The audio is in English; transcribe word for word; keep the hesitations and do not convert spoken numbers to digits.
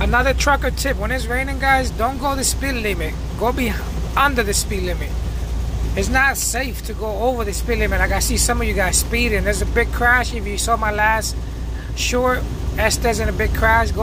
Another trucker tip, when it's raining, guys, don't go the speed limit. Go be under the speed limit. It's not safe to go over the speed limit. Like I see some of you guys speeding. There's a big crash. If you saw my last short, Estes in a big crash. Go